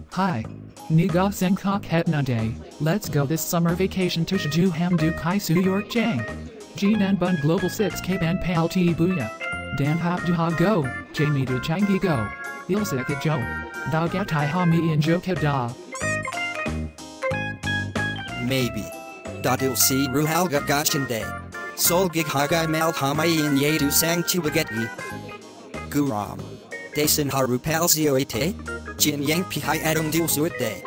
Hi. Niga Sengkok Hetnande. Let's go this summer vacation to Jeju Hamdu Kai Suyorjang. Jinan Bun Global 6 K Ban Pal Ti Buya. Dan Hop Duha Go. Jamie Du Changi Go. Ilsik Jo. Thou Gatai Hami in Joka Da. Maybe. Dadil si Ruhalga Gachinde. Sol Gig Hagai Mal Hamai in Yedu Sang Chiwageti. Guram. Dasin Harupal Zioite. Jin Yang Pi Adam Dil Suite.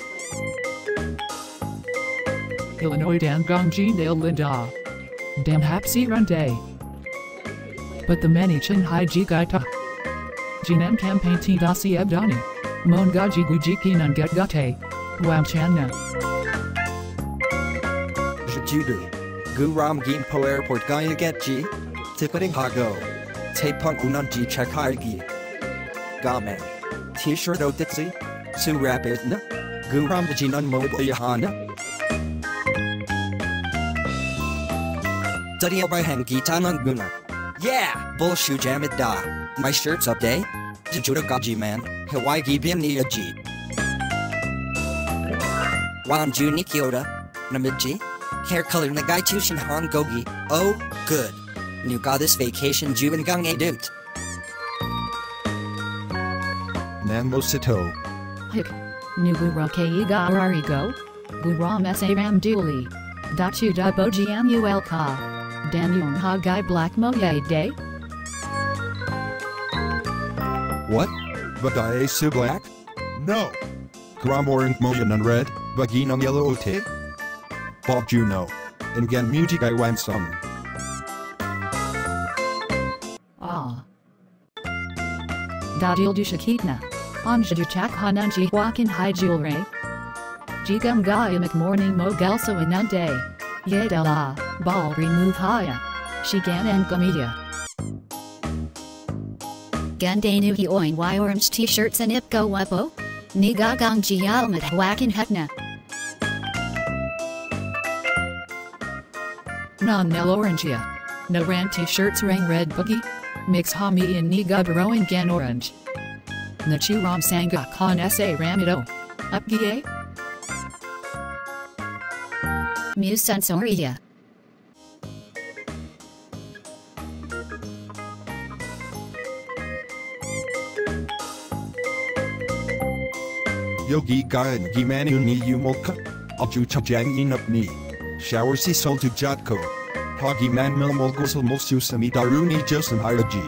Illinois Dan Gongji Nail Linda. Dan Hapsi Runday. But the many Chin Hai Ji Gaita. Jinan Campaign Ti Dasi Abdani. Mon Gaji Gujiki Nan Get Gate. Wam Channa. Judu. Guram Gimpo Airport Gaya Getji. Tipping Hago. Tapunk Unanji Chakargi. Game. T-shirt Oditsi. Su Rapidna. Guram Jinan Mobile Yahana. Dadio by Hangitan Guna. Yeah! Bullshu Jamid Da. My shirt's up day. Jujuda Gaji man. Hawaii Gibian Niaji. Wan Juni Kyoto. Namidji. Hair color Nagai Tushin Han Gogi. Oh, good. New goddess vacation Juin Gang A Dut. Namosito. Hik. Nugura Keiga Ararigo. Guram Saram Duli. Dachu Da Bojiam Ulka. Danyung Hagai Black Moye Day. What? Bagaye Su Black? No. Kram Orange Moyan and Red, Baginam Yellow Ote? Bob Juno. Ingen Muji Gai Wan Sum. Ah. Dadil Dushakitna. Anjadu Chak Hananji Wakin Hai Jewelry. Jigam Gaya McMorning Mo Gelso Inunde. Yedala. Ball remove Haya. Shigan and Gomedia. Gandanu hi oin y orange t-shirts and ipgo wepo. Nigagang jialmat wakin hetna. Non Nel Orangia. No ran t-shirts ring red boogie. Mix hami in Niga Baroing Gan Orange. Nachu Ram Sanga Khan Sa Ramido. Upgie? Mu sensoria. Yogi Gayan Gimanu Ni Umolka. Alju Chajang Inup Ni. Shower Si Sol to Jatko. Hagi Man Milmolgosal Mosusami Daruni Josan Hiraji.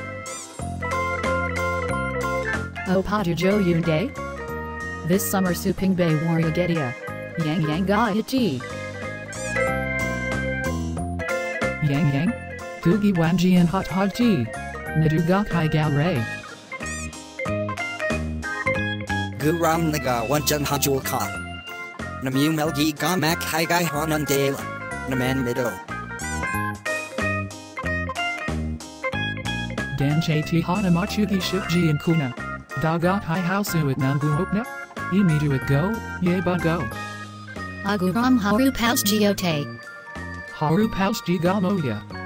Oh Padu Jo Yunde. This summer Suping Bay Warrigadia. Yang Yang Ga Iti. Yang Yang. Gugi Wanji and Hot Hot Ji. Naduga Kai Gal Ray. Guram Naga Wanjan Hajul Ka. Namu Melgi Gamak Haigai Hanan Dela. Naman Mido. Dan Jt Hana Machugi Shipji and Kuna. Daga Kai Hausu at Nambu Hopna. Emidu at Go, Yeba Go. Aguram haru paus giote. Haru Paus Gigamoya.